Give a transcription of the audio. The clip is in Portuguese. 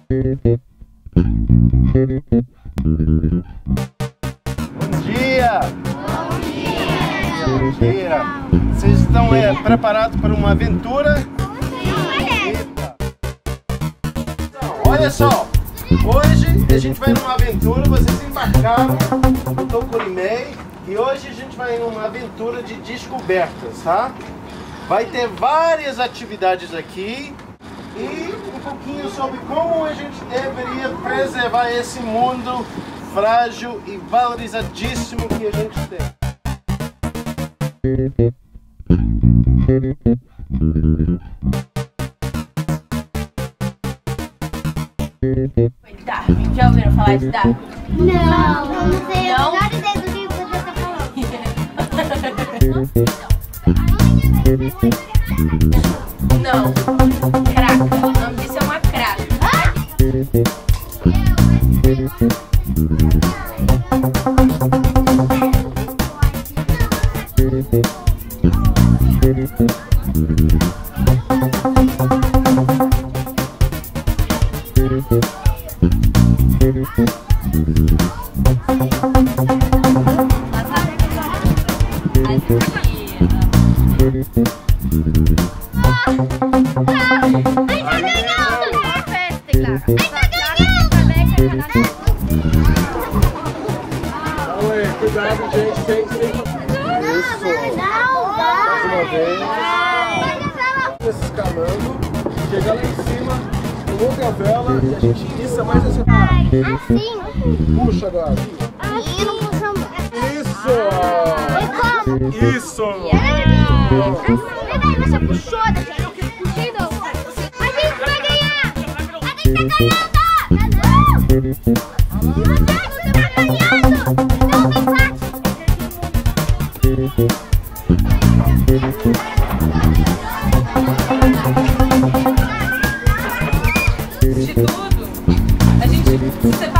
Bom dia! Bom dia! Bom dia! Vocês estão preparados para uma aventura? Eita. Então, olha só! Hoje a gente vai numa aventura, vocês embarcaram no Tocurimei e hoje a gente vai numa aventura de descobertas, tá? Vai ter várias atividades aqui e um pouquinho sobre como a gente deveria preservar esse mundo frágil e valorizadíssimo que a gente tem. Darwin, já ouviram falar de Darwin? Não sei, a melhor ideia do livro você tá falando. Não, craca, o nome disso é uma craca. Cuidado, gente, tem. Isso! Mais uma vez. Escalando, chega lá em cima, coloca a vela e a gente issa mais essa parte. Assim? Puxa agora. Assim, não puxa Isso! Isso! Peraí, você puxou, deixa eu puxei não. A gente vai ganhar! A gente tá ganhando! Você tá ganhando! Não, vem cá! De tudo, a gente separa